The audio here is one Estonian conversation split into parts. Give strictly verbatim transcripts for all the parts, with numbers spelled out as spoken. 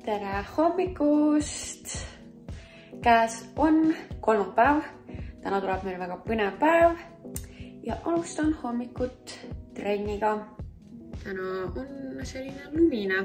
tere hommikust! Käes on kolmapäev. Täna tuleb meil väga põnev päev ja alustan hommikut trenniga. Täna on selline lumine.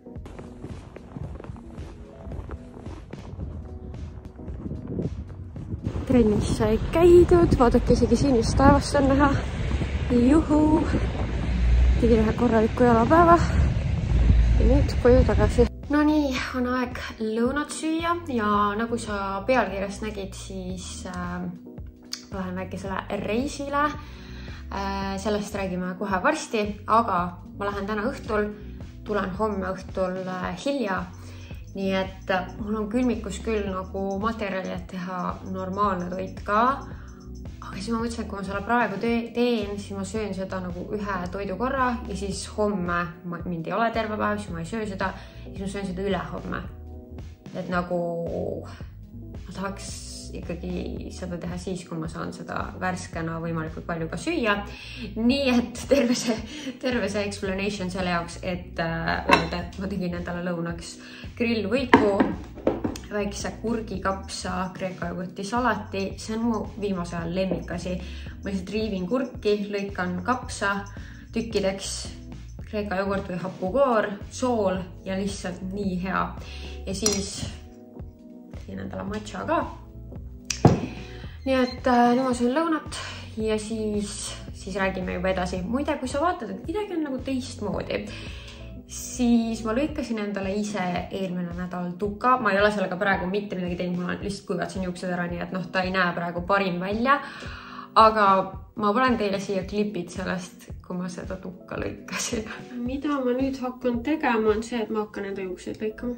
Trennis sai käidud, vaadake isegi sinist taevast on näha. Juhu! Tegin ühe korraliku jalapäeva ja nüüd koju tagasi. No nii, on aeg lõunat süüa ja nagu sa pealkirjast nägid, siis äh, lähen väikesele reisile. Äh, sellest räägime kohe varsti, aga ma lähen täna õhtul, tulen homme õhtul äh, hilja. Nii et äh, mul on külmikus küll nagu materjali, et teha normaalne toit ka. Aga siis ma mõtlesin, et kui ma selle praegu teen, siis ma söön seda nagu ühe toidu korra ja siis homme, mind ei ole terve päev, siis ma ei söö seda ja siis ma söön seda üle homme. Et nagu ma tahaks ikkagi seda teha siis, kui ma saan seda värskena võimalikult palju ka süüa. Nii et terve see, terve see explanation selle jaoks, et öelda, et ma tegin endale lõunaks grillvõiku, väikse kurgikapsa, kreeka jogurti salati. See on mu viimase ajal lemmikasi. Ma lihtsalt riivin kurki, lõikan kapsa tükkideks, kreeka jogurt või hapukoor, sool ja lihtsalt nii hea. Ja siis tegin endale matša ka. Nii et nüüd ma söön lõunat ja siis, siis räägime juba edasi. Muide, kui sa vaatad, et midagi on nagu teistmoodi, siis ma lõikasin endale ise eelmine nädal tuka. Ma ei ole sellega praegu mitte midagi teinud, mul lihtsalt kuivatsin juuksed ära, nii et noh, ta ei näe praegu parim välja. Aga ma panen teile siia klipid sellest, kui ma seda tukka lõikasin. Mida ma nüüd hakkan tegema on see, et ma hakkan enda juukseid lõikama.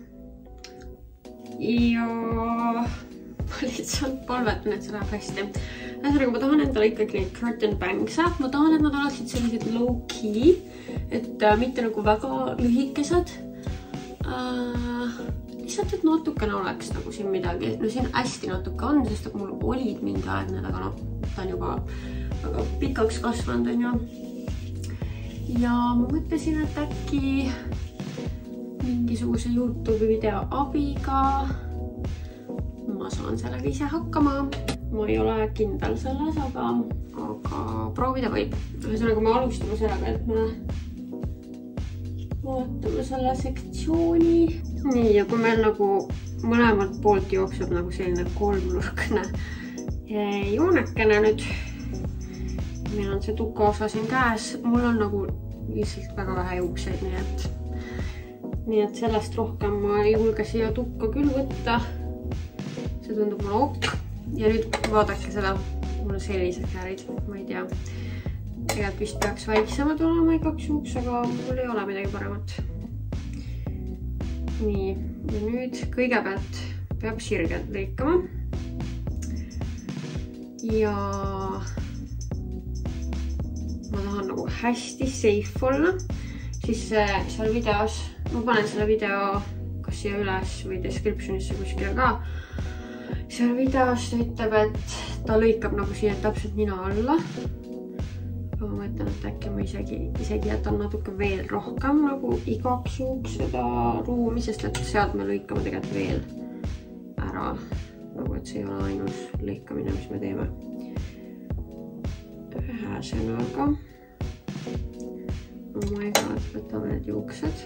Ja ma lihtsalt palvetan, et see läheb hästi. Äsarega ma tahan endale ikkagi neid curtain bangs. Ma tahan, et nad oleksid sellised low-key, et äh, mitte nagu väga lühikesed. Äh, lihtsalt, et natukene oleks nagu siin midagi. No siin hästi natuke on, sest et mul olid mingi aeg need, aga noh, ta on juba väga pikaks kasvanud on ju. Ja ma mõtlesin, et äkki mingisuguse YouTube video abiga ma saan sellega ise hakkama. Ma ei ole kindel selles, aga, aga proovida võib. Ühesõnaga me alustame sellega, et me vaatame selle sektsiooni. Nii, ja kui meil nagu mõlemalt poolt jookseb nagu selline kolmnurkne joonekene nüüd. Meil on see tuka osa siin käes. Mul on nagu lihtsalt väga vähe juukseid, nii et, nii et sellest rohkem ma ei julge siia tukka küll võtta. See tundub mulle opt. Ja nüüd vaadake seda, mul on sellised käärid, ma ei tea. Tegelikult vist peaks väiksemad olema igaks juuks, aga mul ei ole midagi paremat. Nii, ja nüüd kõigepealt peab sirgelt lõikama. Ja ma tahan nagu hästi safe olla. Siis seal videos, ma panen selle video kas siia üles või descriptionisse kuskile ka. Seal videos ta ütleb, et ta lõikab nagu siia täpselt nina alla. Ma mõtlen, et äkki ma isegi, isegi jätan natuke veel rohkem nagu igaks juuks seda ruumi, sest et sealt me lõikame tegelikult veel ära. Nagu et see ei ole ainus lõikamine, mis me teeme. Ühesõnaga. Oh my god, võtame need juuksed.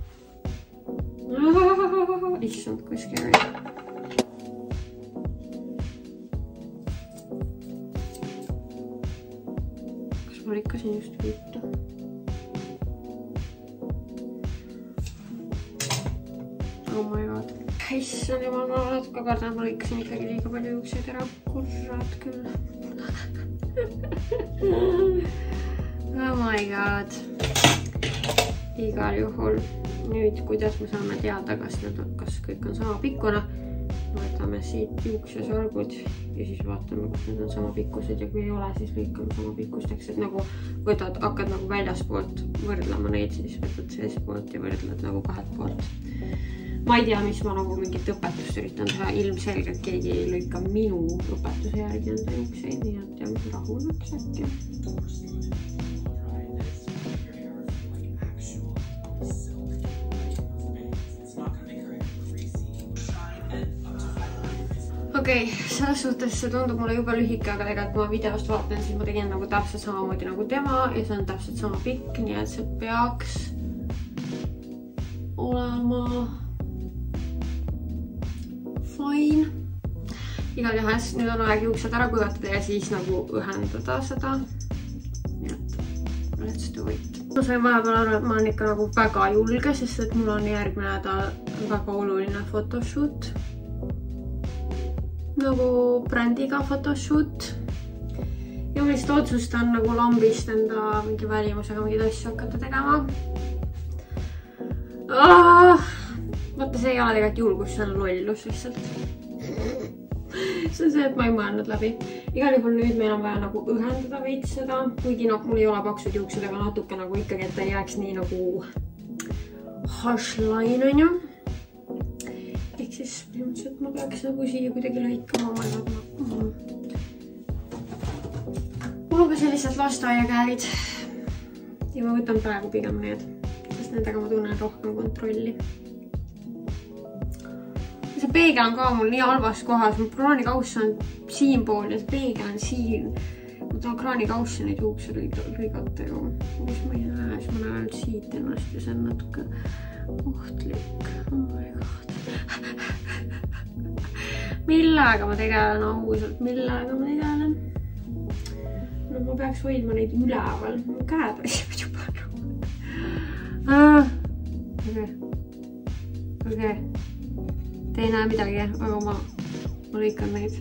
Issand, kui scary. Ma lõikasin just viitu. Oh my god. Issand, jumal, ma natuke kardan, ma lõikasin ikkagi liiga palju juukseid ära. Kurrat küll. Oh my god. Igal juhul. Nüüd, kuidas me saame teada, kas, need, kas kõik on sama pikkuna. Võtame siit juuksesorgud ja siis vaatame, kas need on sama pikkused ja kui ei ole, siis lõikame sama pikkusteks, et nagu võtad, hakkad nagu väljaspoolt võrdlema neid, siis võtad sees poolt ja võrdled nagu kahelt poolt. Ma ei tea, mis ma nagu mingit õpetust üritan teha, ilmselgelt keegi ei lõika minu õpetuse järgi enda juukseid, nii et jah, rahuneks äkki. okei, okay, selles suhtes see tundub mulle juba lühike, aga tegelikult kui ma videost vaatan, siis ma tegin nagu täpselt samamoodi nagu tema ja see on täpselt sama pikk, nii et see peaks olema fine. Igal juhes nüüd on aeg juuksed ära kuivatada ja siis nagu ühendada seda. Nii et let's do it. Ma sain vahepeal aru, et ma olen ikka nagu väga julge, sest et mul on järgmine nädal väga oluline photoshoot. Nagu brändiga photoshoot. Ja ma lihtsalt otsustan nagu lambist enda mingi välimusega mingid asju hakata tegema. Ah, vaata, see ei ole tegelikult julgus, see on lollus lihtsalt. See on see, et ma ei mõelnud läbi. Igal juhul nüüd meil on vaja nagu ühendada veits seda, kuigi noh, mul ei ole paksud juuksed, aga natuke nagu ikkagi, et ta ei jääks nii nagu harsh line on ju. Ehk siis põhimõtteliselt ma peaks nagu siia kuidagi lõikama. Mul on ka sellised lasteaiakäerid ja ma võtan praegu pigem need, sest nendega ma tunnen rohkem kontrolli. See peegel on ka mul nii halvas kohas, mu kraanikauss on siin pool ja see peegel on siin. Ma tahan kraanikaussi neid juukse lõigata ju. Mis ma ei näe, siis ma näen siit ennast ja see on natuke ohtlik. Oh my god. Millega ma tegelen ausalt, millega ma tegelen? No ma peaks hoidma neid üleval. Mu käed asjad juba nagu. Okei. Okei. Te ei näe midagi, aga ma, ma lõikan neid.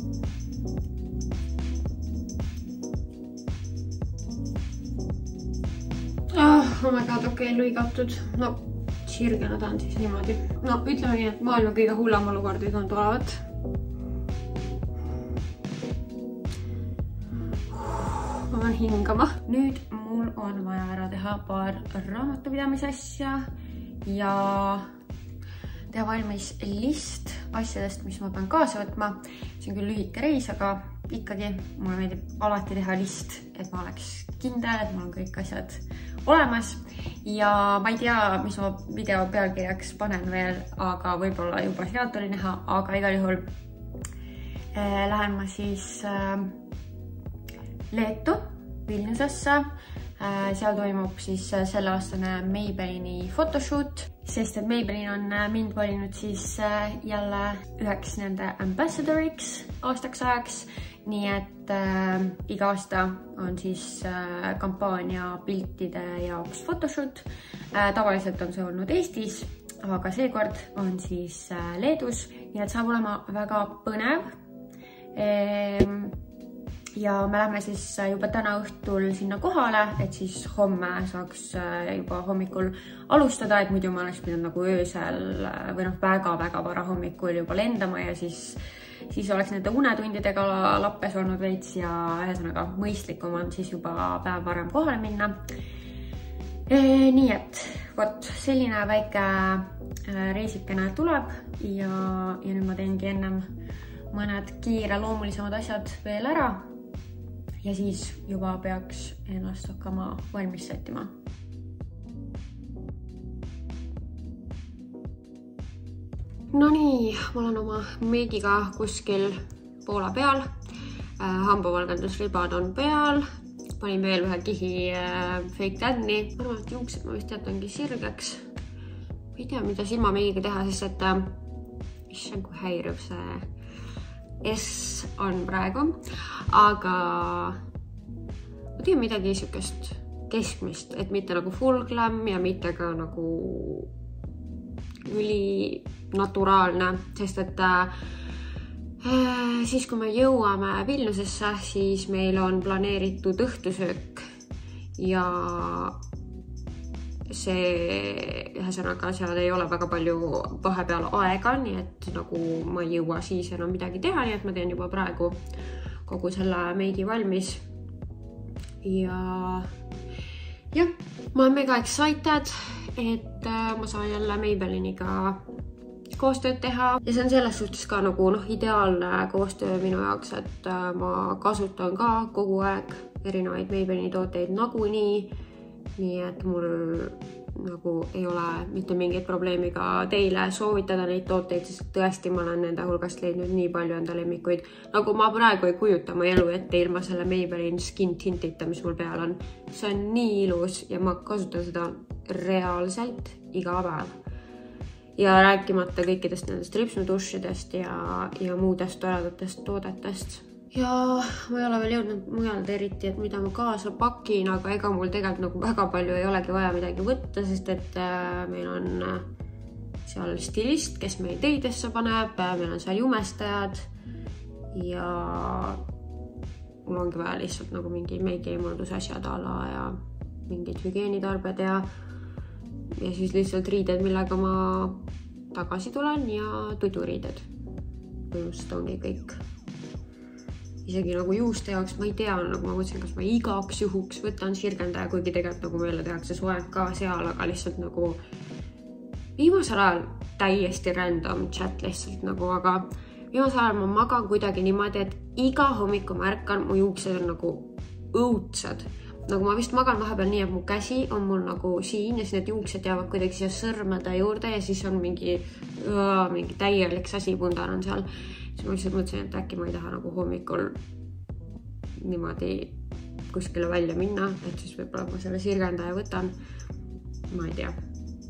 Oh, oh my god, okei, okay, lõigatud. No, sirgena ta on siis niimoodi. No, ütleme nii, et maailma kõige hullem olukord ei tundu olevat. Ma pean hingama. Nüüd mul on vaja ära teha paar raamatupidamise asja ja teha valmis list asjadest, mis ma pean kaasa võtma. See on küll lühike reis, aga ikkagi mulle meeldib alati teha list, et ma oleks kindel, et mul on kõik asjad olemas. Ja ma ei tea, mis ma video pealkirjaks panen veel, aga võib-olla juba sealt oli näha, aga igal juhul eh, lähen ma siis eh, Leetu, Vilniusesse. Eh, seal toimub siis selleaastane Maybellini photoshoot, sest et Maybellin on mind valinud siis jälle üheks nende ambassadoriks aastaks ajaks. Nii et äh, iga aasta on siis äh, kampaania piltide jaoks photoshoot. Äh, tavaliselt on see olnud Eestis, aga seekord on siis äh, Leedus. Nii et saab olema väga põnev. Ehm, Ja me lähme siis juba täna õhtul sinna kohale, et siis homme saaks juba hommikul alustada, et muidu ma oleks pidanud nagu öösel või noh väga-väga vara hommikul juba lendama ja siis, siis oleks nende unetundidega lappes olnud veits ja ühesõnaga mõistlikum on siis juba päev varem kohale minna. E, nii et võt, selline väike reisikene tuleb ja, ja nüüd ma teengi ennem mõned kiire loomulisemad asjad veel ära. Ja siis juba peaks ennast hakkama valmis sättima. No nii, ma olen oma meigiga kuskil Poola peal. Hambavalgendusribad on peal. Panin veel ühe kihi fake tanni. Ma arvan, et juuksed ma vist jätangi sirgeks. Ma ei tea, mida silmameigiga teha, sest et issand, kui häiriv see S on praegu, aga ma teen midagi niisugust keskmist, et mitte nagu full glam ja mitte ka nagu üli naturaalne, sest et äh, siis kui me jõuame Vilniusesse, siis meil on planeeritud õhtusöök ja see ühesõnaga seal ei ole väga palju vahepeal aega, nii et nagu ma ei jõua siis enam midagi teha, nii et ma teen juba praegu kogu selle meigi valmis. Ja jah, ma olen mega excited, et ma saan jälle Maybelliniga koostööd teha ja see on selles suhtes ka nagu noh, ideaalne koostöö minu jaoks, et ma kasutan ka kogu aeg erinevaid Maybellini tooteid nagunii. nii et mul nagu ei ole mitte mingit probleemi ka teile soovitada neid tooteid, sest tõesti ma olen nende hulgast leidnud nii palju enda lemmikuid. Nagu ma praegu ei kujuta ma elu ette ilma selle Maybelline Skin Tintita, mis mul peal on. See on nii ilus ja ma kasutan seda reaalselt iga päev. Ja rääkimata kõikidest nendest ripsnudušidest ja, ja muudest toredatest toodetest. Ja ma ei ole veel jõudnud mujalt eriti, et mida ma kaasa pakin, aga ega mul tegelikult nagu väga palju ei olegi vaja midagi võtta, sest et meil on seal stilist, kes meil teidesse paneb, meil on seal jumestajad ja mul ongi vaja lihtsalt nagu mingi meigi-eemaldusasjad ala ja mingid hügieenitarbed ja, ja siis lihtsalt riided, millega ma tagasi tulen ja tuduriided. Põhimõtteliselt ongi kõik. Isegi nagu juuste jaoks ma ei tea, nagu ma mõtlesin, kas ma igaks juhuks võtan sirgendaja, kuigi tegelikult nagu meile tehakse soeng ka seal, aga lihtsalt nagu viimasel ajal täiesti random chat lihtsalt nagu, aga viimasel ajal ma magan kuidagi niimoodi, et iga hommiku ma ärkan, mu juuksed on nagu õudsad. Nagu ma vist magan vahepeal nii, et mu käsi on mul nagu siin ja siis need juuksed jäävad kuidagi siia sõrmede juurde ja siis on mingi, õõ, mingi täielik sasipundar on seal. Siis ma lihtsalt mõtlesin, et äkki ma ei taha nagu hommikul niimoodi kuskile välja minna, et siis võib-olla ma selle sirgendaja võtan. Ma ei tea.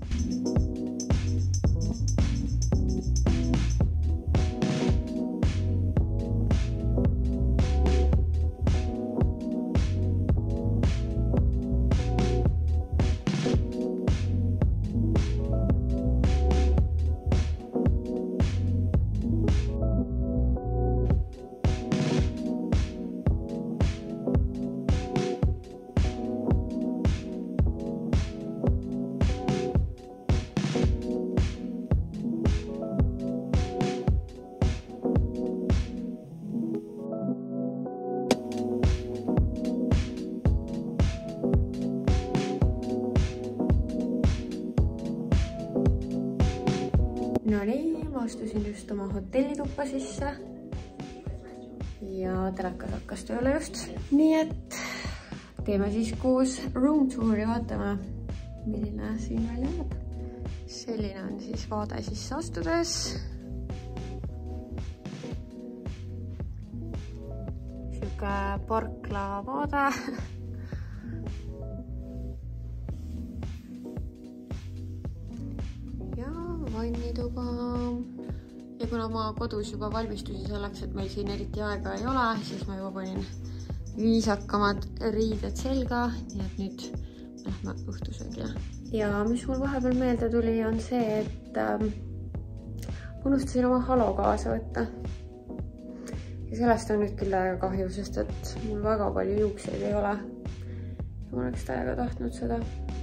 No nii, ma astusin just oma hotellituppa sisse ja telekas hakkas tööle just. Nii et teeme siis koos room touri, vaatame, milline siin välja jääb. Selline on siis vaade sisse astudes. Siuke parkla vaade. Vannituba. Ja kuna ma kodus juba valmistusin selleks, et meil siin eriti aega ei ole, siis ma juba panin viisakamad riided selga, nii et nüüd lähme õhtusöögile. Ja mis mul vahepeal meelde tuli, on see, et ähm, unustasin oma halo kaasa võtta. Ja sellest on nüüd küll täiega kahju, sest et mul väga palju juukseid ei ole. Ja ma oleks täiega tahtnud seda.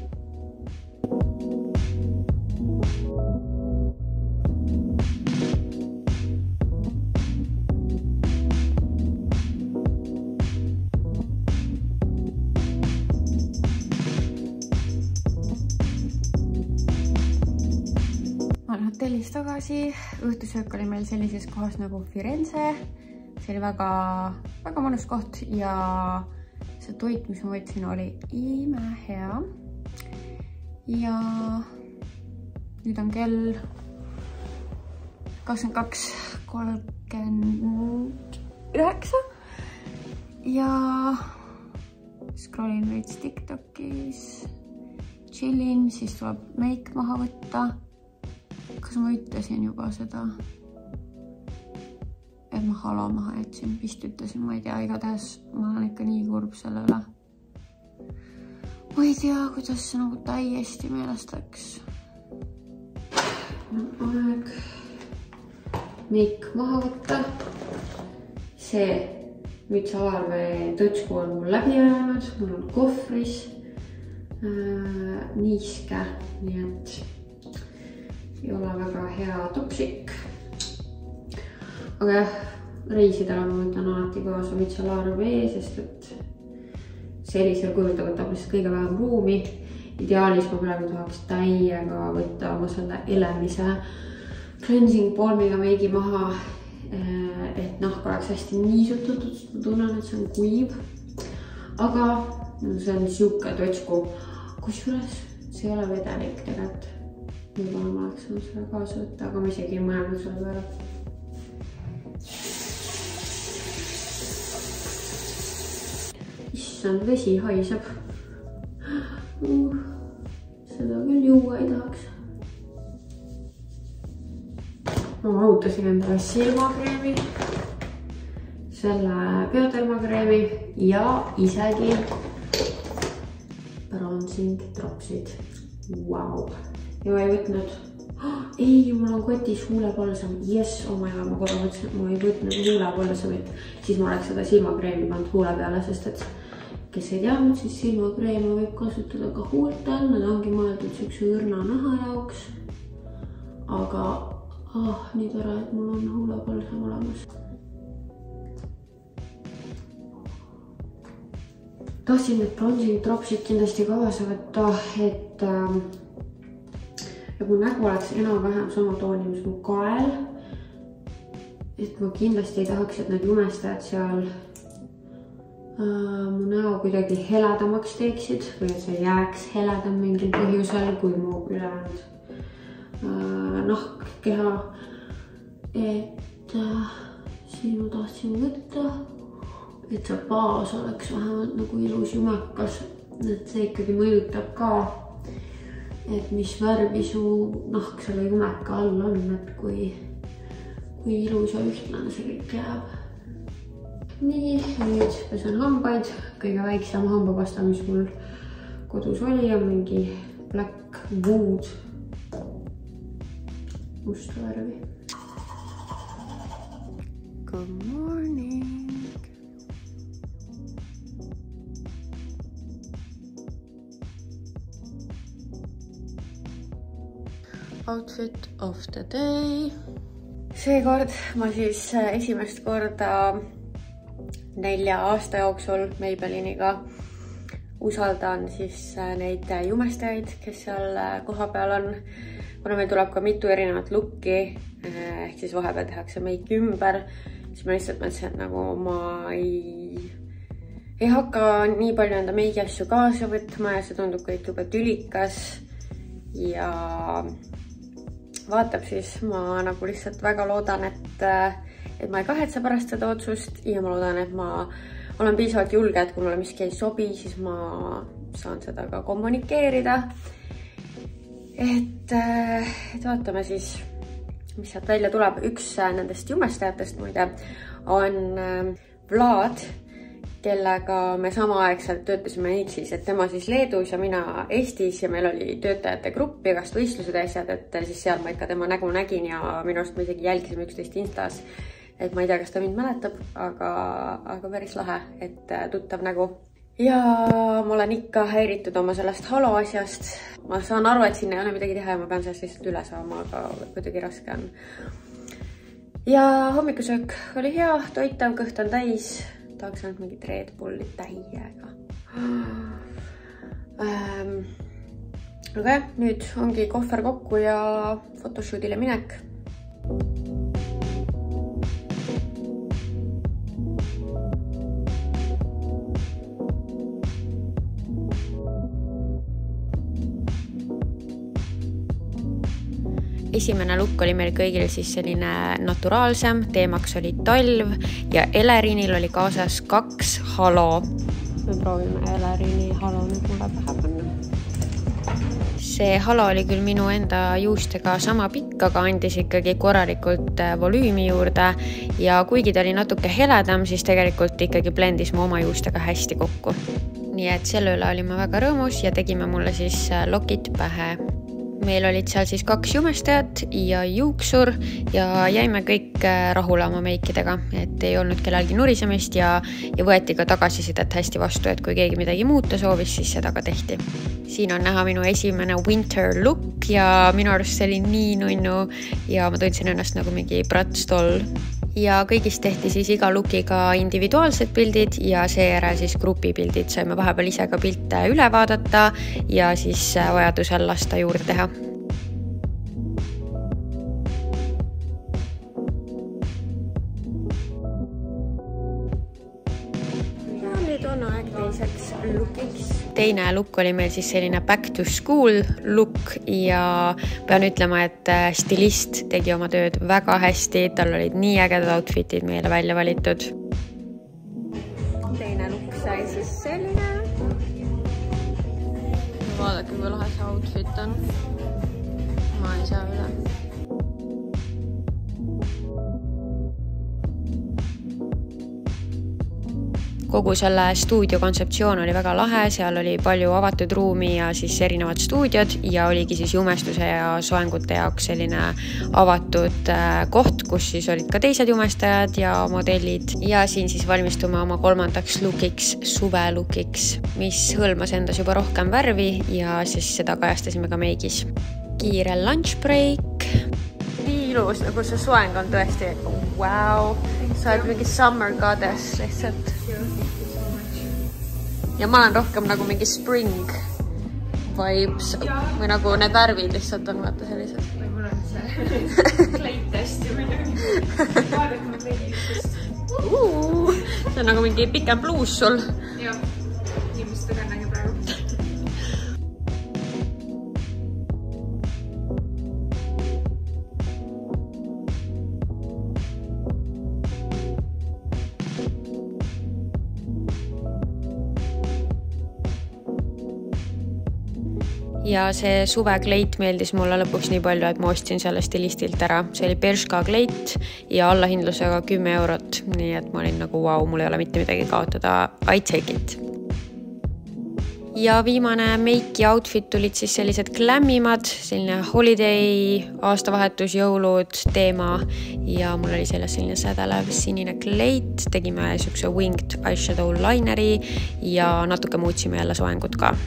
Hotellis tagasi. Õhtusöök oli meil sellises kohas nagu Firenze. See oli väga, väga mõnus koht ja see toit, mis ma võtsin, oli imehea. Ja nüüd on kell kakskümmend kaks kolmkümmend üheksa ja scrollin veits TikTokis, chillin, siis tuleb make maha võtta. Kas ma ütlesin juba seda, et ma halo maha jätsin, vist ütlesin, ma ei tea, igatahes ma olen ikka nii kurb selle üle. Ma ei tea, kuidas see nagu täiesti meelest läks. Aeg meik maha võtta. See mütsalarve tõtsku on mul läbi ajanud, mul on kohvris äh, niiske, nii et ei ole väga hea topsik. Aga jah, reisidele ma võtan alati kaasa mütsalarve, sest et sellisel kujul ta võtab lihtsalt kõige vähem ruumi. Ideaalis ma praegu tahaks täiega võtta oma selle elemise cleansing balmiga meigi maha, et nahk oleks hästi niisutatud, sest ma tunnen, et see on kuiv. Aga see on siuke totsku. kusjuures see ei ole vedelik tegelikult. Võib-olla ma oleks saanud selle kaasa võtta, aga ma isegi ei mõelnud selle peale. Issand, vesi haiseb. Uh, seda küll juua ei tahaks. Ma mahutasin endale silmakreemi, selle biodermakreemi ja isegi bronzing dropsid. Wow. Ja ma ei võtnud, ei, mul on kotis huulepalsam, yes, oh my god, ma korra mõtlesin, et ma ei võtnud huulepalsamit, siis ma oleks seda silmakreemi pannud huule peale, sest et kes ei teadnud, siis silmakreemi võib kasutada ka huultel, nad ongi mõeldud siukse õrna naha jaoks, aga ah, nii tore, et mul on huulepalsam olemas. Tahtsin need bronzing dropsid kindlasti kaasa võtta, et ja kui nägu oleks enam-vähem sama tooni, mis mu kael, et ma kindlasti ei tahaks, et need jumestajad seal äh, mu näo kuidagi heledamaks teeksid või et see jääks heledam mingil põhjusel, kui mu ülejäänud äh, nahk, keha. Et äh, siin ma tahtsin võtta, et see baas oleks vähemalt nagu ilus jumekas, et see ikkagi mõjutab ka, et mis värvi su nahk selle jumeka all on, et kui, kui ilus ja ühtlane see kõik jääb. Nii, nüüd pesen hambaid. Kõige väiksem hambapasta, mis mul kodus oli, on mingi Black Wood musta värvi. Good morning! Outfit of the day. Seekord ma siis esimest korda nelja aasta jooksul Maybelliniga usaldan siis neid jumestajaid, kes seal koha peal on. Kuna meil tuleb ka mitu erinevat looki, ehk siis vahepeal tehakse meiki ümber, siis ma lihtsalt mõtlesin, et nagu ma ei, ei hakka nii palju enda meigi asju kaasa võtma ja see tundub kõik juba tülikas ja vaatab siis, ma nagu lihtsalt väga loodan, et, et ma ei kahetse pärast seda otsust ja ma loodan, et ma olen piisavalt julge, et kui mulle miski ei sobi, siis ma saan seda ka kommunikeerida. Et, et vaatame siis, mis sealt välja tuleb. Üks nendest jumestajatest muide on Vlad, kellega me samaaegselt töötasime Nixis, et tema siis Leedus ja mina Eestis ja meil oli töötajate grupp igast võistlused ja asjad, et siis seal ma ikka tema nägu nägin ja minu arust me isegi jälgisime üksteist Instas. Et ma ei tea, kas ta mind mäletab, aga, aga päris lahe, et tuttav nägu. Ja ma olen ikka häiritud oma sellest halo asjast. Ma saan aru, et sinna ei ole midagi teha ja ma pean sellest lihtsalt üle saama, aga kuidagi raske on. Ja hommikusöök oli hea, toitav, kõht on täis. Tahaks ainult mingit Red Bulli täiega. Ähm, aga jah, nüüd ongi kohver kokku ja photoshootile minek. Esimene lukk oli meil kõigil siis selline naturaalsem, teemaks oli talv ja Elerinil oli kaasas kaks halo. Me proovime Elerini halo nüüd mulle pähe panna. See halo oli küll minu enda juustega sama pikk, aga andis ikkagi korralikult volüümi juurde ja kuigi ta oli natuke heledam, siis tegelikult ikkagi blendis mu oma juustega hästi kokku. Nii et selle üle olime väga rõõmus ja tegime mulle siis lokid pähe. Meil olid seal siis kaks jumestajat ja juuksur ja jäime kõik rahule oma meikidega, et ei olnud kellelgi nurisemist ja, ja võeti ka tagasisidet hästi vastu, et kui keegi midagi muuta soovis, siis seda ka tehti. Siin on näha minu esimene winter look ja minu arust see oli nii nunnu ja ma tundsin ennast nagu mingi pratstoll. Ja kõigist tehti siis iga lookiga individuaalsed pildid ja seejärel siis grupipildid. Saime vahepeal ise ka pilte üle vaadata ja siis vajadusel lasta juurde teha. Ja nüüd on aeg teiseks lookiks. teine look oli meil siis selline back to school look ja pean ütlema, et stilist tegi oma tööd väga hästi, tal olid nii ägedad outfitid meile välja valitud. Teine look sai siis selline. Vaadake, kui lahe see outfit on. Ma ei saa üle. Kogu selle stuudio kontseptsioon oli väga lahe, seal oli palju avatud ruumi ja siis erinevad stuudiod ja oligi siis jumestuse ja soengute jaoks selline avatud koht, kus siis olid ka teised jumestajad ja modellid ja siin siis valmistume oma kolmandaks lookiks, suve lookiks, mis hõlmas endas juba rohkem värvi ja siis seda kajastasime ka meigis. Kiire lunch break. Nii ilus, nagu see soeng on tõesti, wow, sa oled mingi summer goddess lihtsalt. Ja ma olen rohkem nagu mingi spring vibes või nagu need värvid lihtsalt on vaata sellised. Või mul on see kleitest ja midagi. Vaadake ma kleitist. See on nagu mingi pikem bluus sul. Jah, inimesed tõgennagi praegu. Ja see suve kleit meeldis mulle lõpuks nii palju, et ma ostsin selle stilistilt ära. See oli Bershka kleit ja allahindlusega kümme eurot. Nii et ma olin nagu, wow, mul ei ole mitte midagi kaotada. I take it. Ja viimane make ja outfit tulid siis sellised glammimad, selline holiday, aastavahetus, jõulud, teema ja mul oli selles selline sädelev sinine kleit. Tegime sükse winged eyeshadow lineri ja natuke muutsime jälle soengut ka.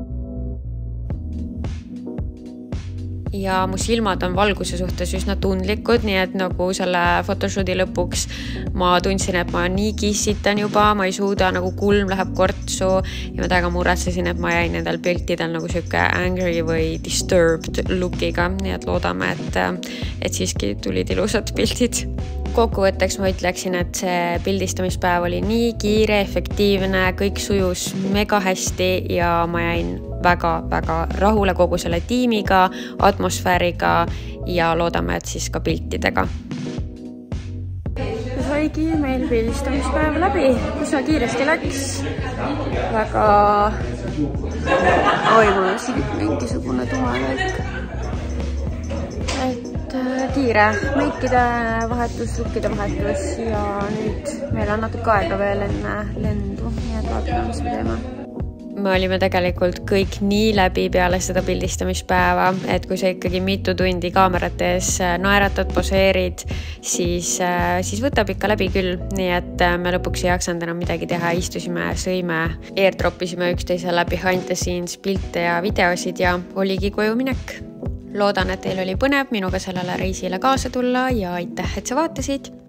Ja mu silmad on valguse suhtes üsna tundlikud, nii et nagu selle photoshooti lõpuks ma tundsin, et ma nii kissitan juba, ma ei suuda, nagu kulm läheb kortsu ja ma täiega muretsesin, et ma jäin nendel piltidel nagu siuke angry või disturbed lookiga, nii et loodame, et, et siiski tulid ilusad pildid. Kokkuvõtteks ma ütleksin, et see pildistamispäev oli nii kiire, efektiivne, kõik sujus mega hästi ja ma jäin väga-väga rahule kogu selle tiimiga, atmosfääriga ja loodame, et siis ka piltidega. Saigi meil pildistamispäev läbi, üsna kiiresti läks. Väga... Oi, mul on siin mingisugune tumalõik. Et kiire meikide vahetus, lukkide vahetus ja nüüd meil on natuke aega veel enne lendu, nii et vaatame, mis me teeme. Me olime tegelikult kõik nii läbi peale seda pildistamispäeva, et kui sa ikkagi mitu tundi kaamerate ees naeratad, poseerid, siis, siis võtab ikka läbi küll. Nii et me lõpuks ei jaksanud enam midagi teha, istusime, sõime, airdropisime üksteisele behind the scenes pilte ja videosid ja oligi koju minek. Loodan, et teil oli põnev minuga sellele reisile kaasa tulla ja aitäh, et sa vaatasid!